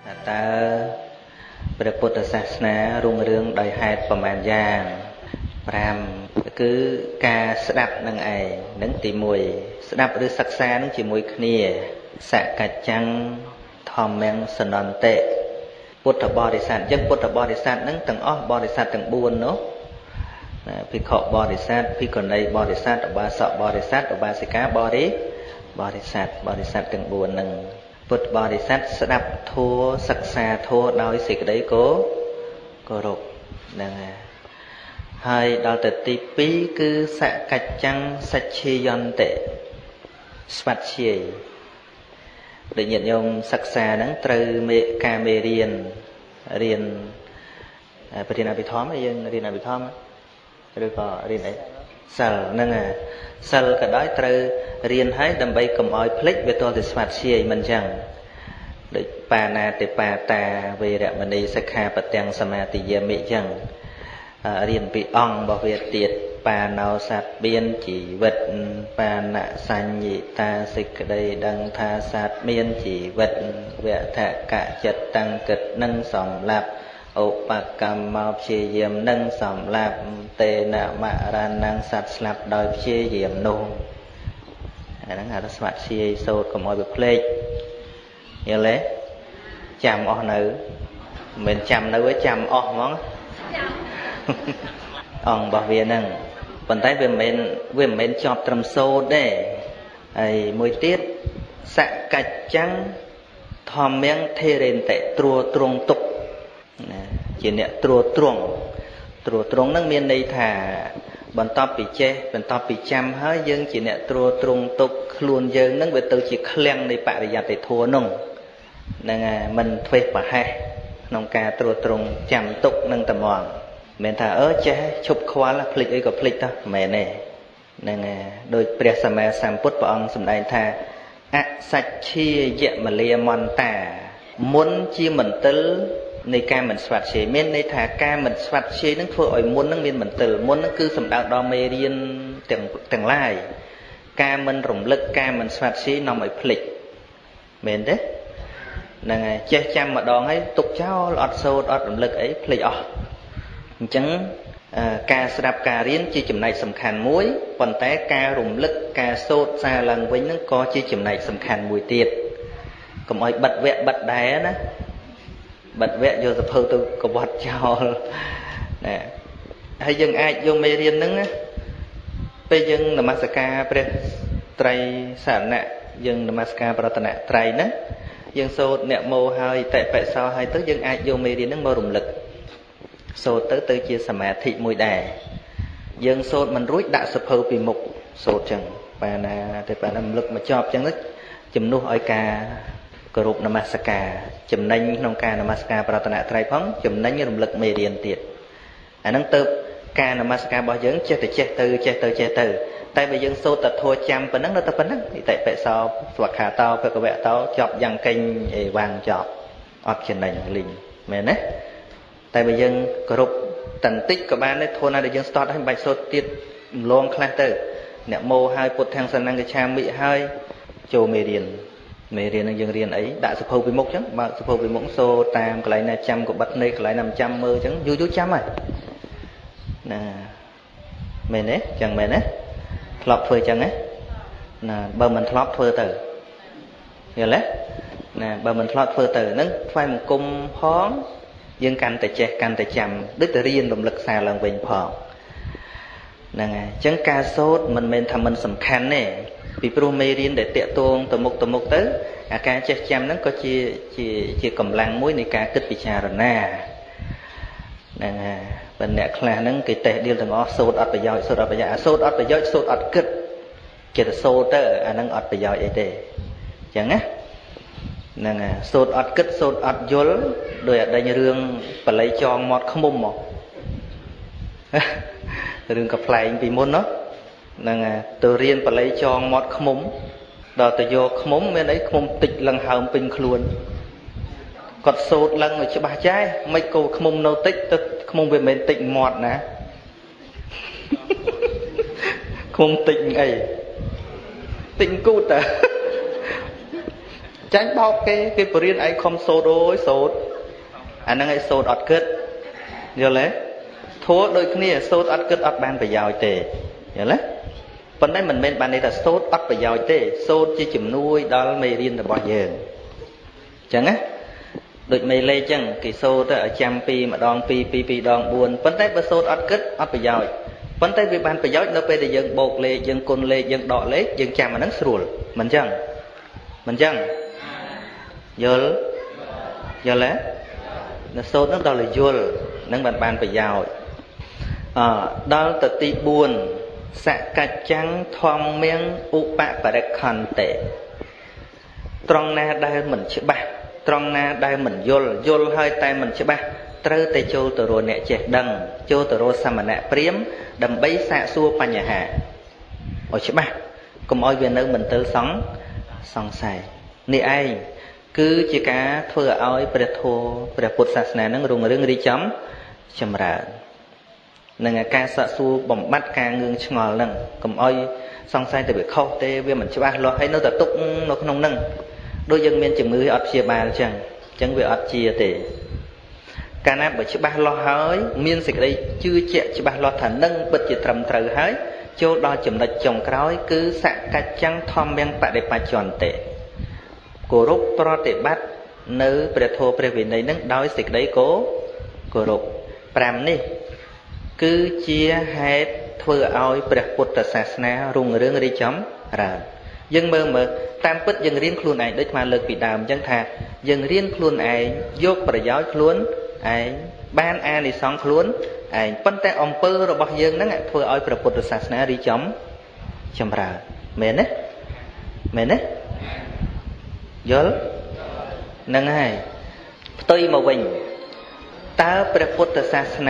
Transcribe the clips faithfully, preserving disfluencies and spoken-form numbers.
តើព្រះពុទ្ធសាសនារុងរឿងដោយហេតុប្រមាណយ៉ាងប្រាំគឺការស្ដាប់នឹងឯងនឹងទីមួយស្ដាប់ឬសិក្សានឹងជាមួយគ្នាសកច្ចੰធម្មំសនន្តិពុទ្ធបរិស័ទយើងពុទ្ធបរិស័ទនឹងទាំងអស់បរិស័ទទាំងបួននោះភិក្ខុបរិស័ទភិក្ខុនីបរិស័ទឧបាសកបរិស័ទឧបាសិកាបរិបរិស័ទបរិស័ទទាំងបួននឹងពុទ្ធបរិស័ទស្ដាប់ធម៌សិក្សាធម៌ដោយសេចក្តីគោគោរពហ្នឹងហើយដល់ទៅទីពីរគឺសកច្ចੰសច្ឆេយន្តិស្វាត់ជាយដូចញាតិញោមសិក្សាហ្នឹងត្រូវមេការមេរៀនរៀនបរិញ្ញាអភិធម្មយើងរៀនអភិធម្មឬក៏រៀនអីសិលហ្នឹងសិលក៏ដោយត្រូវរៀនឲ្យដើម្បីកុំឲ្យភ្លេចវាទាល់តែស្វាត់ជាយមិនចឹងដូចបាណាតិបាតាវេរមណីសិក្ខាបទាំងសមាទិយាមិចឹងរៀនពីអង្គរបស់វាទៀតបាណោសត្វមានជីវិតបាណសញ្ញិតាសេចក្តីដឹងថាសត្វមានជីវិតវថកចិត្តតាំងគិតនឹងសម្លាប់ឧបកម្មមកព្យាយាមនឹងសម្លាប់តេនមរណងសត្វស្លាប់ដោយព្យាយាមនោះអាហ្នឹងហៅថាស្វាត់ជាយសូត្រកុំឲ្យវាភ្លេចយល់ទេចាំអស់នៅមិនមែនចាំនៅទេចាំអស់ហ្មងអង្គរបស់វាហ្នឹងប៉ុន្តែវាមិនមែនវាមិនមែនជាប់ត្រឹមសូត្រទេហើយមួយទៀតសកច្ចੰធម្មំធេរេនតិត្រួតត្រងទុកណាជាអ្នកត្រួតត្រងត្រួតត្រងហ្នឹងមានន័យថាបន្ទាប់ពីចេះបន្ទាប់ពីចាំហើយយើងជាអ្នកត្រួតត្រងទុកខ្លួនយើងហ្នឹងវាទៅជាឃ្លាំងនៃបរិយត្តិធម៌ហ្នឹងហ្នឹងហើយមិនធ្វេសប្រហែសក្នុងការត្រួតត្រងចាំទុកនឹងតែហ្មងមិនថាអើចេះឈប់ខ្វល់ភ្លេចអីក៏ភ្លេចទៅមិនមែនទេហ្នឹងហើយដោយព្រះសម្មាសម្ពុទ្ធព្រះអង្គសម្ដែងថាអសច្ឆាយមលាមន្តាមុនជាមន្ទិលនៃការមិនស្វាត់ជ័យមានន័យថាការមិនស្វាត់ជ័យនឹងធ្វើឲ្យមុននឹងមានមន្ទិលមុននឹងគឺសំដៅដល់មេរៀនទាំងទាំងឡាយការមិនរំលឹកការមិនស្វាត់ជ័យនាំឲ្យភ្លេចមែនទេហ្នឹងហើយចេះចាំម្ដងហើយទុកចោលអត់សូត្រអត់រំលឹកអីភ្លេចអស់អញ្ចឹងការស្ដាប់ការរៀនជាចំណែកសំខាន់មួយប៉ុន្តែការរំលឹកការសូត្រសារឡើងវិញហ្នឹងក៏ជាចំណែកសំខាន់មួយទៀតកុំឲ្យបិទវគ្គបិទដែរណាបិទវគ្គយកសភៅទៅកវត្តចោលណាហើយយើងអាចយកមេរៀនហ្នឹងពេលយើងនមស្ការព្រះត្រៃសរណៈយើងនមស្ការប្រតនត្រ័យហ្នឹងយើងសូត្រអ្នកមោហើយតិបិសោហើយទៅយើងអាចយកមេរៀនហ្នឹងមករំលឹកសូត្រទៅទៅជាសមាធិមួយដែរយើងសូត្រមិនរួចដាក់សភៅពីមុខសូត្រចឹងបាណាតែបាណារំលឹកមកចប់ចឹងទៅជំនួសឲ្យការគោរពនមស្ការចំណេញក្នុងការនមស្ការប្រតនត្រ័យផងចំណេញរំលឹកមេរៀនទៀតអាហ្នឹងទៅការនមស្ការរបស់យើងចេះតែចេះទៅចេះទៅចេះទៅតែបើយើងសូត្រតែធัวចាំប៉ុណ្ណឹងនៅតែប៉ុណ្ណឹងឥតិពិសោស្វខាតោភគវតោចប់យ៉ាងកេញអីវាងចប់អត់ចំណេញលីងមែនទេតែបើយើងគោរពតន្តិចក៏បានដែរធัวណាដែលយើងស្ទាត់ហើយមិនបាច់សូត្រទៀតលងខ្លះទៅអ្នកមោហើយពុទ្ធទាំងសណ្ណង្កឆាមិហើយចូលមេរៀនមេរៀននឹងយើងរៀនអីដាក់សភៅពីមុខអញ្ចឹងបើកសភៅពីមុខសូតាមកន្លែងណាចាំក៏បិទនៃកន្លែងណាមិនចាំមើលអញ្ចឹងយូរយូរចាំហើយណាមែនទេអញ្ចឹងមែនទេធ្លាប់ធ្វើអញ្ចឹងណាណាបើមិនធ្លាប់ធ្វើទៅយល់ទេណាបើមិនធ្លាប់ធ្វើទៅហ្នឹងថ្វាយបង្គំផងយើងកាន់តែចេះកាន់តែចាំដូចតែរៀនរំលឹកសារឡើងវិញផងហ្នឹងហើយអញ្ចឹងការសូត្រមិនមែនថាមិនសំខាន់ទេពីព្រោះមេរៀនដែលតាក់ទងទៅមុខទៅមុខទៅអាការចេះចាំហ្នឹងក៏ជាជាជាកម្លាំងមួយនៃការគិតពិចារណាហ្នឹងហើយបើអ្នកខ្លះហ្នឹងគេតេះដៀលទាំងអស់សូត្រអត់ប្រយោជន៍សូត្រអត់ប្រយោជន៍អាសូត្រអត់ប្រយោជន៍សូត្រអត់គិតគេទៅសូត្រទៅអាហ្នឹងអត់ប្រយោជន៍អីទេអញ្ចឹងណាហ្នឹងហើយសូត្រអត់គិតសូត្រអត់យល់ដោយអដេញរឿងបល័យចងមាត់ខ្មុំមករឿងកំ pl ែងពីមុនណាហ្នឹងហើយទៅរៀនបល័យចងមាត់ខ្មុំដល់ទៅយកខ្មុំមានអីខ្មុំតិចលឹងហើមពេញខ្លួនគាត់សូត្រលឹងឲ្យច្បាស់ចាស់មិនគោខ្មុំនៅតិចទៅខ្មុំវាមិនមែនតិចមាត់ណាខ្មុំតិចអីតិចគូតតើ chánh bao cái cái bền ấy không sốt ôi sốt anh đang ấy sốt ọt kết nhớ lấy thua đôi khi sốt ọt kết ọt ban phải giàu tệ nhớ lấy phần đấy mình bên ban đây là sốt ọt phải giàu tệ sốt chỉ chìm nuôi đó là mày riêng là bao giờ chẳng á đôi mày lê chẳng cái sốt ở trăm pi mà đòn pi pi pi đòn buồn phần đấy bớt sốt ọt kết ọt phải giàu phần đấy vì ban phải giàu nó về để dân bột lê dân côn lê dân đọ lê dân chàm mà nó sủi mình chẳng mình chẳng giờ giờ lẽ nó sốt nó đó là vô nâng bàn bàn phải giàu à, đó là tị buồn xạ cà trắng thong miếng u bạ và đẹp khăn tệ trong na đây mình chữ bạc trong na đây mình vô vô hơi tay mình chữ bạc trơ tay châu từ rồi nẹ chẹt đằng châu từ rồi sao mà nẹ priếm đầm bấy xạ xua pa nhà hạ ở chữ bạc cùng ôi về nơi mình tới sống sống xài nị ai cứ chỉ cả thưa ơi bệ thô bệ Phậtศาสนา nó rung rưng đi chấm chấm ra nâng ca sợ xu bồng bắt ca ngưng ngò nâng cầm ơi xong sai từ bị khâu tê vì mình chỉ ba lo hay nó tập túc nó không nâng đôi dân miền chừng người ọt chia ba chẳng chẳng vì ọt chia tê ca nát bởi chỉ ba lo hơi miền dịch đây chưa chạy chỉ ba lo thành nâng bật chỉ trầm trời hơi châu đo chấm đạch trồng cõi cứ sạ ca trắng thom men tại để pa tròn tệ cổ rục pro tệ bắt nữ bệ thô bệ vị này nâng đói xịt đấy cố cổ rục pram ní cứ chia hết thưa oi bệ Phậtศาสนา rung rương đi chấm ra dân mơ mơ tam bích dân riêng khuôn ai đấy mà lực bị đàm dân thà dân riêng khuôn ai dốt bệ giáo khuôn ai ban an đi xong khuôn ai phân tay ông pơ rồi bọc dân nâng thưa oi bệ Phậtศาสนา đi chấm chấm ra mến đấy mến đấy nhớ nâng hai tôi mà bình ta bệ Phậtศาสนา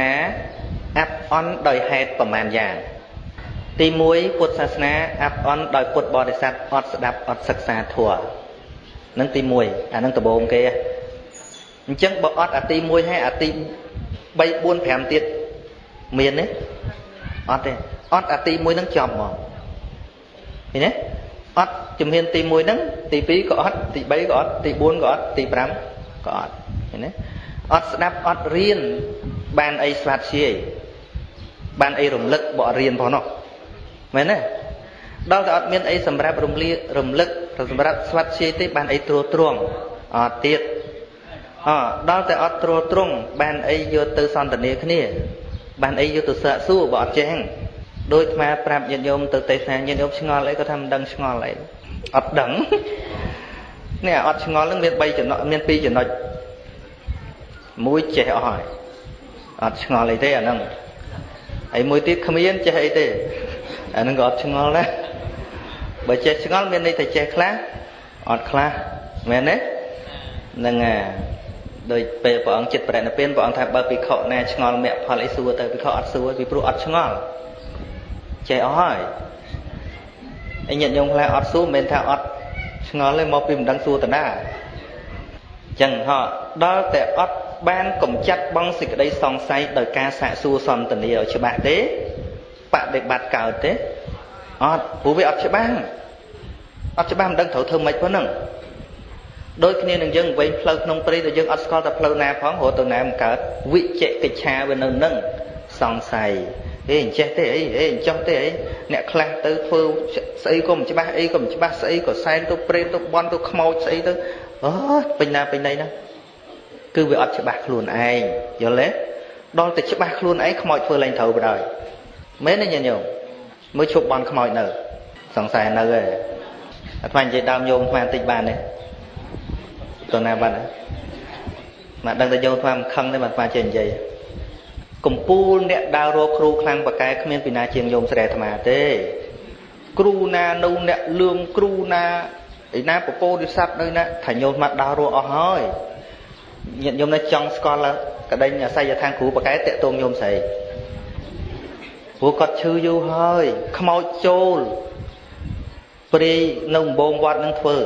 áp on đòi hếtประมาณอย่างទីមួយពុទ្ធសាសនា áp on ដោយពុទ្ធបរិស័ទអត់ស្ដាប់អត់សិក្សាធម៌នឹងទីមួយអានឹងដំបូងគេអញ្ចឹងបើអត់អាទីមួយហើយអាទីបីបួនប្រាំទៀតមានទេអត់ទេអត់អាទីមួយនឹងចំហ្មងឃើញទេអត់ជំហានទីមួយហ្នឹងទីពីរក៏អត់ទីបីក៏អត់ទីបួនក៏អត់ទីប្រាំក៏អត់ឃើញទេអត់ស្ដាប់អត់រៀនបានអីស្លាប់ជាបានអីរំលឹកបករៀនផងនោះមែនទេដល់តែអត់មានអីសម្រាប់រំលារំលឹកសម្រាប់ស្វាត់ជាទេបានអីត្រួតត្រងអត់ទៀតអដល់តែអត់ត្រួតត្រងបានអីយកទៅសន្ទនាគ្នាបានអីយកទៅសាកសួរបើអត់ចេះដូចអាត្មាប្រាប់ញាតិញោមទៅទេសនាញាតិញោមឆ្ងល់អីក៏ថាមិនដឹងឆ្ងល់អីអត់ដឹងនេះអត់ឆ្ងល់នឹងមានបីចំណុចមានពីរចំណុចមួយចេះអស់ហើយអត់ឆ្ងល់អីទេអាហ្នឹងហើយមួយទៀតគ្មានចេះអីទេអាហ្នឹងក៏អត់ឆ្ងល់ដែរបើចេះឆ្ងល់មានន័យថាចេះខ្លះអត់ខ្លះមែនទេហ្នឹងអាដោយពេលព្រះអង្គចិត្តប្រណិពានព្រះអង្គថាបើភិក្ខុណាឆ្ងល់មគ្គផលអីសួរទៅភិក្ខុអត់សួរពីព្រោះអត់ឆ្ងល់ចេះអស់ហើយអញញាតិញោមខ្លះអត់សួរមិនមែនថាអត់ឆ្ងល់ទេមកពីមិនដឹងសួរតាណាអញ្ចឹងហោះដល់តែអត់បានកំចាត់បងសេចក្តីសង្ស័យដោយការសាកសួរសន្ទនាឲ្យច្បាស់ទេបដិបត្តិកើតទេអត់ព្រោះវាអត់ច្បាស់អត់ច្បាស់មិនដឹងត្រូវធ្វើម៉េចប៉ុណ្ណឹងដូចគ្នានឹងយើងវិញផ្លូវក្នុងព្រៃដែលយើងអត់ស្គាល់តែផ្លូវណាផងរត់ទៅណាមិនកើតវិជ្ជកិច្ឆាវានៅនឹងសង្ស័យអេអញ្ចេះទេអីអេអញ្ចឹងទេអីអ្នកខ្លះទៅធ្វើស្អីក៏មិនច្បាស់អីក៏មិនច្បាស់ស្អីក៏សែនទៅព្រេតទៅបន់ទៅខ្មោចស្អីទៅអូពេញណាពេញណីណាគឺវាអត់ច្បាស់ខ្លួនឯងយល់ទេដល់តែច្បាស់ខ្លួនឯងខ្មោចធ្វើឡើងត្រូវបណ្ដោយមែនទេញាតិញោមមើលឈប់បន់ខ្មោចនៅសង្ស័យនៅឯអាត្មានិយាយដើមយោមអាត្មាតិចបានទេតើណាបាត់មកដឹងតែយោមអាត្មាមិនខឹងទេមកអាត្មាចេះនិយាយកំពូលអ្នកដើររកគ្រូខ្លាំងបកែគ្មានពីណាជាងយោមស្រីអាត្មាទេគ្រូណានៅអ្នកលឿងគ្រូណាឯណាពពោរិស័ព្ទនៅណាថាញោមមកដើររកអស់ហើយញាតិញោមនៅចង់ស្គាល់កដេញអាស័យដ្ឋានគ្រូបកែតាក់ទងញោមស្រីព្រោះគាត់ឈឺយូរហើយខ្មោចចូលព្រាយនៅដំបងវត្តនឹងធ្វើ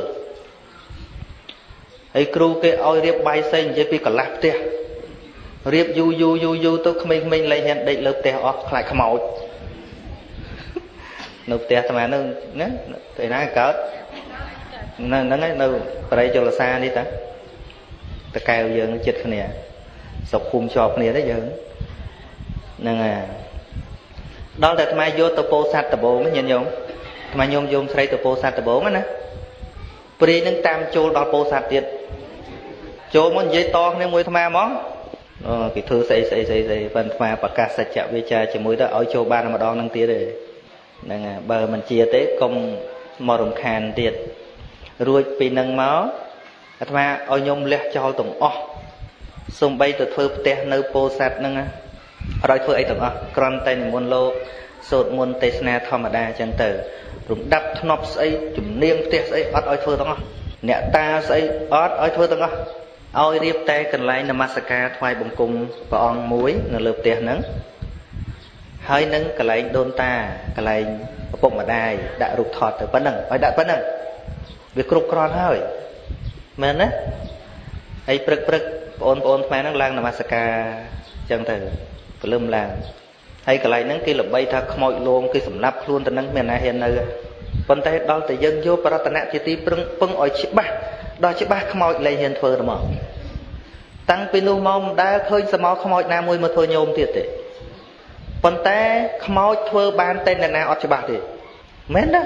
ហើយគ្រូគេឲ្យរៀបបាយសែងនិយាយពីកន្លះផ្ទះរៀបយូរយូរយូរយូរទៅក្មេងៗលែងហ៊ានដេកលើផ្ទះអស់ខ្លាចខ្មោចនៅផ្ទះអាត្មានឹងណាទៅណាកើតនៅហ្នឹងឯងនៅបរិយជលសានេះតាតកែវយើងចិត្តគ្នាស្រុកភូមិជាប់គ្នាទេយើងហ្នឹងហើយដល់តែអាត្មាយកទៅពោធិ៍សាត់ដំបងញាតិញោមអាត្មាញោមយមស្រីទៅពោធិ៍សាត់ដំបងណាព្រាយនឹងតាមចូលដល់ពោធិ៍សាត់ទៀតចូលមកនិយាយតគ្នាមួយអាត្មាហ្មងអូគេធ្វើស្អីស្អីស្អីស្អីប៉ុន្តែអាត្មាប្រកាសសច្ចវិជ្ជាជាមួយទៅឲ្យចូលបានម្ដងហ្នឹងទៀតទេហ្នឹងហើយបើមិនជាទេកុំមករំខានទៀតរួចពីនឹងមកអាត្មាឲ្យញោមលះចោលទាំងអស់សំបីទៅធ្វើផ្ទះនៅពោធិ៍សាត់ហ្នឹងអត់ឲ្យធ្វើអីទាំងអស់គ្រាន់តែនិមន្តលោកសូត្រមន្តទេសនាធម្មតាអញ្ចឹងទៅរំដាប់ធ្នប់ស្អីជំនាញផ្ទះស្អីអត់ឲ្យធ្វើទាំងអស់អ្នកតាស្អីអត់ឲ្យធ្វើទាំងអស់ឲ្យរៀបតែកន្លែងនមស្ការថ្វាយបង្គំព្រះអង្គមួយនៅលើផ្ទះហ្នឹងហើយនឹងកន្លែងដូនតាកន្លែងឪពុកម្ដាយដាក់រូបថតទៅប៉ុណ្ណឹងឲ្យដាក់ប៉ុណ្ណឹងវាគ្រប់គ្រាន់ហើយមែនណាហើយព្រឹកព្រឹកបងប្អូនខ្មែរហ្នឹងឡើងនមស្ការអញ្ចឹងទៅព្រលឹមឡើងហើយកន្លែងហ្នឹងគេល្បីថាខ្មោចលងគេសម្លាប់ខ្លួនទៅនឹងមានណាហ៊ាននៅប៉ុន្តែដល់តែយើងយកប្រតនៈជាទីប្រឹងពឹងឲ្យច្បាស់ដល់ច្បាស់ខ្មោចលែងហ៊ានធ្វើទៅមកតាំងពីនោះមកមិនដែលឃើញសមោខ្មោចណាមួយមកធ្វើញោមទៀតទេប៉ុន្តែខ្មោចធ្វើបានតែអ្នកណាអត់ច្បាស់ទេមែនទេ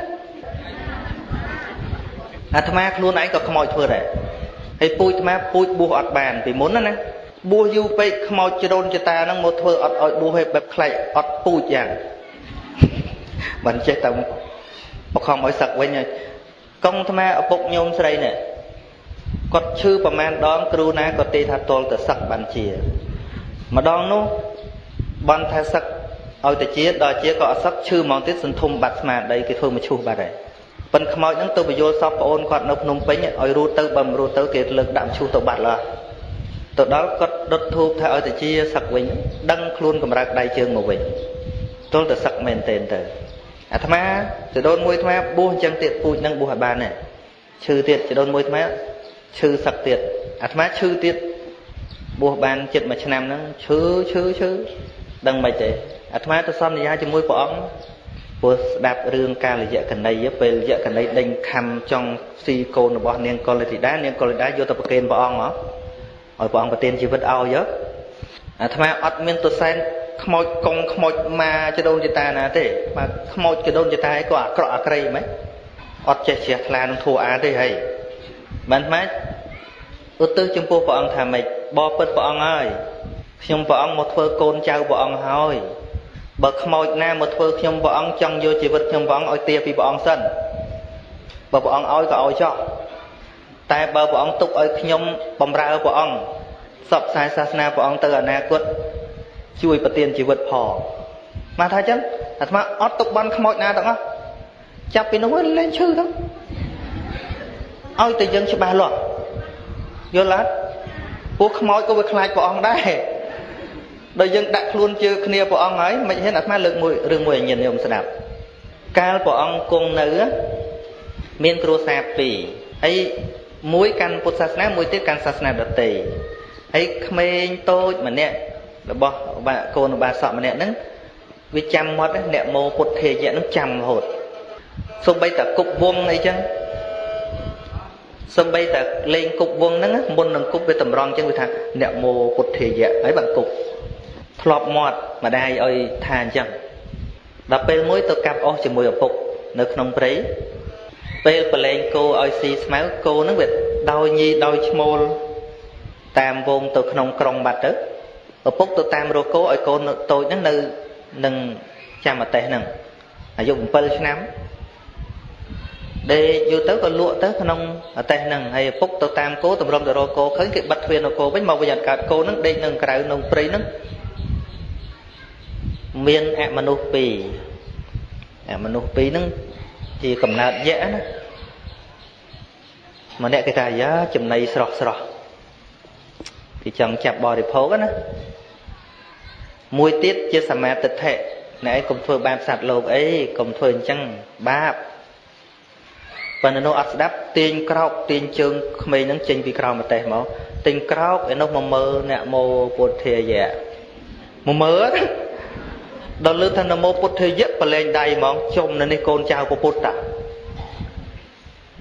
អាត្មាខ្លួនឯងក៏ខ្មោចធ្វើដែរហើយពូជអាត្មាពូជបួសអត់បានពីមុនណាណាបួសយូរពេកខ្មោចជ្រូនចតាហ្នឹងមកធ្វើអត់ឲ្យបួសឲ្យបែបខ្លាចអត់ពូជយ៉ាងមិនចេះតែបខំឲ្យសឹកវិញហើយកងអាត្មាឪពុកញោមស្រីនេះគាត់ឈឺប្រមាណដងគ្រូណាក៏ទេថាតលទៅសឹកបានជាម្ដងនោះបានថាសឹកឲ្យទៅជាដល់ជាក៏អត់សឹកឈឺហ្មងទៀតសន្ធុំបាត់ស្មារតីគេធ្វើមកឈូសបាត់ហើយប៉ុន្តែខ្មោចហ្នឹងទៅបញ្យល់សពប្អូនគាត់នៅភ្នំពេញឲ្យរੂទៅបើមិនរੂទៅគេលើកដាក់ឈូសទៅបាត់ឡើយទៅដល់គាត់ដុតធូបថាឲ្យទៅជាសឹកវិញដឹងខ្លួនកម្រើកដៃជើងមកវិញទល់តែសឹកមែនទែនទៅអាត្មាចដូនមួយអាត្មាបួសអញ្ចឹងទៀតពូជនឹងបួសឲ្យបានដែរឈឺទៀតចដូនមួយអាត្មាឈឺសឹកទៀតអាត្មាឈឺទៀតបួសបានជិតមួយឆ្នាំហ្នឹងឈឺឈឺឈឺដឹងមិនទេអាត្មាទៅសន្យាជាមួយព្រះអង្គព្រោះស្ដាប់រឿងកាលយៈកណីពេលយៈកណីដេញខំចង់ស៊ីកូនរបស់នាងកុលធីតានាងកុលធីតាយកទៅប្រគេនព្រះអង្គហ៎ឲ្យព្រះអង្គប្រទានជីវិតឲ្យអាត្មាអត់មានទសែនខ្មោចកងខ្មោចមកចដូនចតាណាទេមកខ្មោចចដូនចតាឯងក៏អាក្រក់អាក្រៃហ្មងអត់ចេះជ្រះថ្លានឹងធัวអាទេហីបានម៉េចឧទ្ទិសចំពោះព្រះអង្គថាម៉េចបបពិតព្រះអង្គហើយខ្ញុំព្រះអង្គមកធ្វើកូនចៅព្រះអង្គហើយបើខ្មោចណាមកធ្វើខ្ញុំព្រះអង្គចង់យកជីវិតខ្ញុំព្រះអង្គឲ្យទាពីព្រះអង្គសិនបើព្រះអង្គឲ្យក៏ឲ្យចោះតែបើព្រះអង្គទុកឲ្យខ្ញុំបំរើព្រះអង្គសពខ្សែសាសនាព្រះអង្គទៅអនាគតជួយប្រទានជីវិតផងមកថាអញ្ចឹងអាត្មាអត់ទុកបានខ្មោចណាទាំងអស់ចាប់ពីនោះលែងឈឺទៅឲ្យតែយើងច្បាស់លាស់យល់អត់ពួកខ្មោចក៏វាខ្លាចព្រះអង្គដែរដល់យើងដាក់ខ្លួនជើគ្នាព្រះអង្គហើយមិនហ៊ានអាត្មាលើកមួយរឿងមួយឲ្យញាតិញោមស្ដាប់កាលព្រះអង្គគង់នៅមានគ្រួសារពីរហើយមួយកាន់ពុទ្ធសាសនាមួយទៀតកាន់សាសនាដទៃហើយក្មេងតូចម្នាក់របស់កូនឧបាសកម្នាក់ហ្នឹងវាចាំមាត់អ្នកមោពុទ្ធេយៈហ្នឹងចាំរហូតសូម្បីតែគប់វងអីចឹងសូម្បីតែលេងគប់វងហ្នឹងមុននឹងគប់វាតម្រង់ចឹងវាថាអ្នកមោពុទ្ធេយៈហើយបានគប់ធ្លាប់មាត់ម្ដាយឲ្យថាអញ្ចឹងដល់ពេលមួយទៅកាប់អស់ជាមួយឪពុកនៅក្នុងព្រៃពេលប្រឡែងគោឲ្យស៊ីស្មៅគោហ្នឹងវាដោយញីដោយឈ្មោលតាមវងទៅក្នុងក្រុងបាត់ទៅឪពុកទៅតាមរកគោឲ្យកូនតូចហ្នឹងនៅនឹងចាំអតេះហ្នឹងអាយុbảyឆ្នាំដេកយូរទៅក៏លក់ទៅក្នុងអតេះហ្នឹងហើយឪពុកទៅតាមគោតម្រុំទៅរកគោឃើញគេបិទទ្វារនគរវិញមកវិញអត់កើតគោហ្នឹងដេកនៅក្រៅក្នុងព្រៃហ្នឹងមានអមនុស្សពីរអមនុស្សពីរហ្នឹងជាកំណើតយៈណាម្នាក់គេថាយ៉ាចំណីស្រស់ស្រស់គេចង់ចាប់បរិភោគណាមួយទៀតជាសមាទិដ្ឋិអ្នកឯងកុំធ្វើបាបសត្វលោកអីកុំធ្វើអញ្ចឹងបាបប៉ុន្តែនោះអត់ស្ដាប់ទាញក្រោកទាញជើងក្មេងហ្នឹងចេញពីក្រោមប្រទេសមកទាញក្រោកឯនោះមកមើលអ្នកមោពុទ្ធេយៈមកមើលដល់លើថានមោពុទ្ធេយៈប្រឡែងដៃហ្មងជុំនៅនេះកូនចៅពុទ្ធតា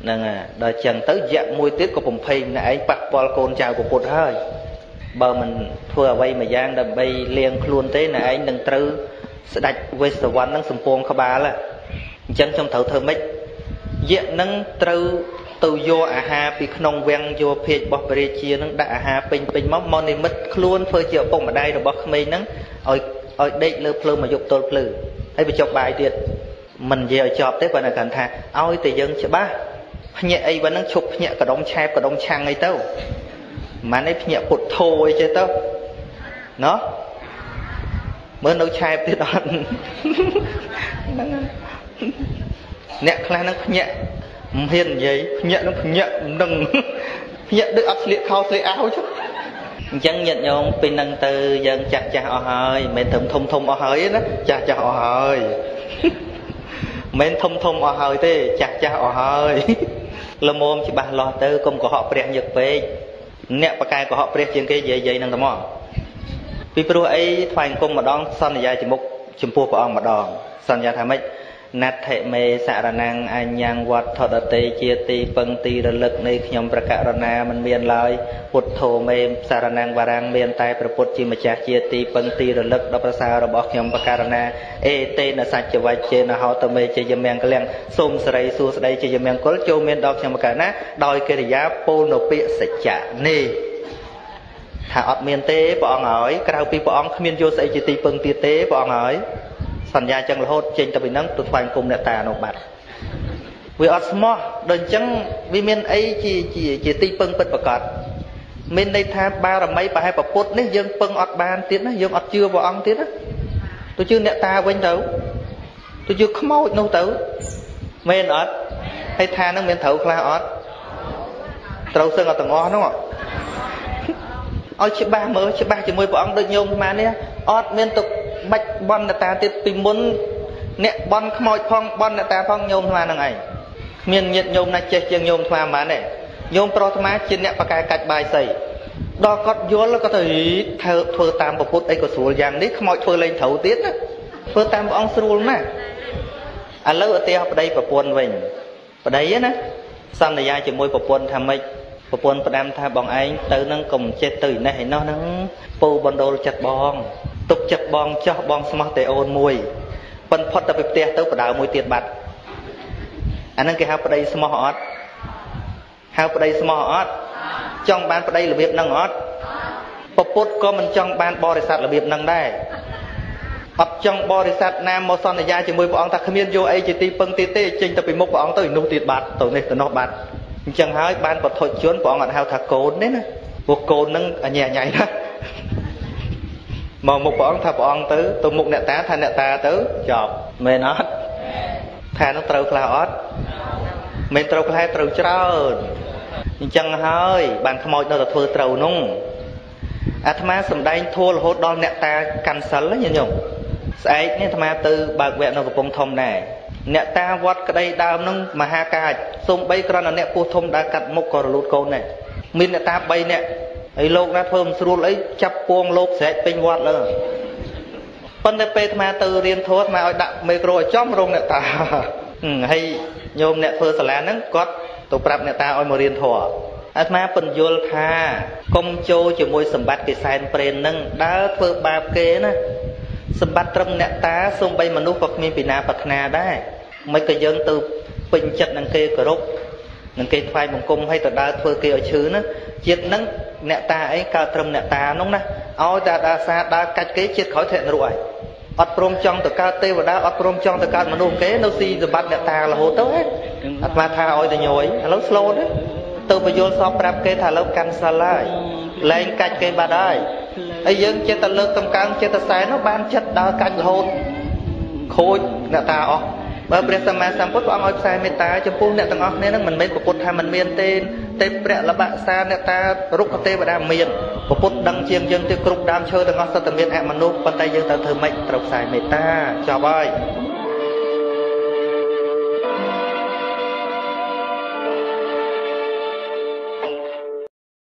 ហ្នឹងហើយដល់ចឹងទៅយៈមួយទៀតក៏បំភ័យម្នាក់ឯងប៉ះពាល់កូនចៅពុទ្ធហើយបើមិនធ្វើអ្វីមួយយ៉ាងដើម្បីលៀងខ្លួនទេអ្នកឯងនឹងត្រូវស្ដេចវេស្សវណ្ណនឹងសំពងក្បាលអញ្ចឹងខ្ញុំត្រូវធ្វើម៉េចយៈនឹងត្រូវទៅយកអាហារពីក្នុងវាំងយកភេករបស់ព្រះរាជានឹងដាក់អាហារពេញពេញមកមកនិមិត្តខ្លួនធ្វើជាឪពុកម្ដាយរបស់ក្មេងហ្នឹងឲ្យឲ្យដេកលើភ្លើងមកយកទល់ភ្លឺហើយបញ្ចុកបាយទៀតមិននិយាយឲ្យចប់ទេប៉ុន្តែគាត់ថាឲ្យតែយើងច្បាស់ភ្ញាក់អីហ្នឹងឈប់ភ្ញាក់កដុំឆែបកដុំឆាំងអីទៅមិនឯងភ្ញាក់ពុទ្ធោអីចេះទៅណោះមើលនៅឆែបទៀតអត់ហ្នឹងអ្នកខ្លះហ្នឹងភ្ញាក់មិនហ៊ាននិយាយភ្ញាក់នឹងភ្ញាក់នឹងភ្ញាក់ដូចអត់ស្លៀកខោស្លៀកអាវចឹងអញ្ចឹងញាតិញោមពីនឹងទៅយើងចាស់ចាស់អស់ហើយមិនមែនធំធំធំអស់ហើយណាចាស់ចាស់អស់ហើយមិនធំធំអស់ហើយទេចាស់ចាស់អស់ហើយល្មមច្បាស់លាស់ទៅកុំកុហកព្រះញឹកពេកអ្នកបកកែកុហកព្រះជាងគេនិយាយនិយាយនឹងតែមកពីព្រោះអីថ្វាយអង្គមម្ដងសន្យាជាមុខចំពោះព្រះអង្គម្ដងសន្យាថាម៉េចណដ្ឋិមេសារណង្អញ្ញងវត្ថដតេជាទីពឹងទីរលឹកនៃខ្ញុំប្រករណាមិនមានឡើយពុទ្ធោមេសារណង្វរាំងមានតែព្រះពុទ្ធជាម្ចាស់ជាទីពឹងទីរលឹកដ៏ប្រសើររបស់ខ្ញុំប្រករណាអេតេនសច្ចវច្ចេនហោតមេជាយមង្គលំសូមសិរីសួស្ដីជាយមង្គលចូលមានដល់ខ្ញុំប្រករណាដោយកិរិយាពោលនៅពាក្យសច្ចៈនេះថាអត់មានទេព្រះអង្គហើយក្រៅពីព្រះអង្គគ្មានយកស្អីជាទីពឹងទៀតទេព្រះអង្គហើយសន្យាចឹងរហូតចេញទៅពីហ្នឹងទៅថ្វាយគុំអ្នកតានោះបាត់វាអត់ស្មោះដូចអញ្ចឹងវាមានអីជាជាជាទីពឹងពិតប្រាកដមានន័យថាបារមីប្រហែលប្រពុតនេះយើងពឹងអត់បានទៀតណាយើងអត់ជឿព្រះអង្គទៀតណាទៅជឿអ្នកតាវិញទៅទៅជឿខ្មោចនោះទៅមែនអត់ហើយថាហ្នឹងមានត្រូវខ្លះអត់ត្រូវសឹងអត់ទាំងអស់ហ្នឹងឲ្យច្បាស់មើលច្បាស់ជាមួយព្រះអង្គដូចញោមស្មាននេះអត់មានទុកបាច់បន់អ្នកតាទៀតពីមុនអ្នកបន់ខ្មោចផងបន់អ្នកតាផងញោមស្មានហ្នឹងឯងមានញាតិញោមណាចេះជាងញោមស្មានហ្មងទេញោមប្រុសស្មានជាអ្នកបកកែកាច់បាយសីដល់គាត់យល់គាត់ទៅធ្វើធ្វើតាមពុទ្ធអីក៏ស្រួលយ៉ាងនេះខ្មោចធ្វើលេងត្រូវទៀតណាធ្វើតាមព្រះអង្គស្រួលណាស់ឥឡូវឧទាហរណ៍ប្តីប្រពន្ធវិញប្តីណាសន្យាជាមួយប្រពន្ធថាម៉េចប្រពន្ធផ្ដាំថាបងឯងទៅនឹងកុំចេះទៅនេះឯនោះហ្នឹងពូបណ្ដូលចិត្តបងទុកចិត្តបងចោះបងស្មោះតែអូនមួយប៉ុនផុតទៅពីផ្ទះទៅបដៅមួយទៀតបាត់អាហ្នឹងគេហៅប្តីស្មោះអត់ហៅប្តីស្មោះអត់ចង់បានប្តីរបៀបហ្នឹងអត់ប្រពុតក៏មិនចង់បានបរិស័ទរបៀបហ្នឹងដែរអត់ចង់បរិស័ទណាមកសន្យាជាមួយព្រះអង្គថាគ្មានយកអីជាទីពឹងទៀតទេចេញទៅពីមុខព្រះអង្គទៅនោះទៀតបាត់ទៅនេះទៅនោះបាត់អញ្ចឹងហើយបានបទុជនព្រះអង្គអត់ហៅថាកូនទេណាពួកកូនហ្នឹងអញញ៉ៃណាមកមុខព្រះអង្គថាព្រះអង្គទៅទៅមុខអ្នកតាថាអ្នកតាទៅចប់មែនអត់ថានឹងត្រូវខ្លះអត់មិនត្រូវខ្លះត្រូវច្រើនអញ្ចឹងហើយបានខ្មោចនៅតែធ្វើត្រូវនោះអាត្មាសំដែងធัวរហូតដល់អ្នកតាកាន់សិលញញោមស្អែកនេះអាត្មាទៅបើកវគ្គនៅកំពង់ធំដែរអ្នកតាវត្តក្តីដើមនឹងមហាកាចសូម្បីគ្រាន់តែអ្នកពោះធំដើរកាត់មុខក៏រលូតកូនដែរមានអ្នកតាបីនាក់ហើយលោកណាធ្វើមិនស្រួលអីចាប់ពងលោកស្រែកពេញវត្តលើប៉ុន្តែពេលអាត្មាទៅរៀនធម៌អាត្មាឲ្យដាក់មេក្រូឲ្យចំរងអ្នកតាហើយញោមអ្នកធ្វើសាលាហ្នឹងគាត់ទៅប្រាប់អ្នកតាឲ្យមករៀនធម៌អាត្មាពន្យល់ថាកុំចូលជាមួយសម្បត្តិគេសែនព្រេនហ្នឹងដើរធ្វើបាបគេណាសម្បត្តិត្រឹមអ្នកតាសូម្បីមនុស្សក៏គ្មានពីណាប្រាថ្នាដែរមិនក៏យើងទៅពេញចិត្តនឹងគេគោរពនឹងគេថ្វាយបង្គំឲ្យទៅដើរធ្វើគេឲ្យឈឺណាជាតិហ្នឹងអ្នកតាអីកើតត្រឹមអ្នកតានោះណាឲ្យតែដាសាដើរកាច់គេជាតិក្រោយធ្លាក់នរកហើយអត់ព្រមចង់ទៅកើតទេវតាអត់ព្រមចង់ទៅកើតមនុស្សគេនៅស៊ីសម្បត្តិអ្នកតារហូតទៅអាត្មាថាឲ្យទៅញយឥឡូវស្លូតទៅបញ្យល់សពប្រាប់គេថាឥឡូវកាន់សិលហើយលែងកាច់គេបាត់ហើយហើយយើងចិត្តតែលើកតម្កើងចិត្តតែសែននោះបានចិត្តដើរកាច់រហូតខូចអ្នកតាអស់បើព្រះសម្មាសម្ពុទ្ធព្រះអង្គឲ្យផ្សាយមេត្តាចំពោះអ្នកទាំងអស់គ្នានឹងមិនមែនពុទ្ធថាមិនមានទេទេព្រះលបសាអ្នកតារុក្ខទេវតាមានពុទ្ធដឹងជាងយើងទៅគ្រប់ដើមឈើទាំងអស់សត្វតែមានអមនុស្សប៉ុន្តែយើងត្រូវធ្វើម៉េចត្រូវផ្សាយមេត្តាចប់ហើយ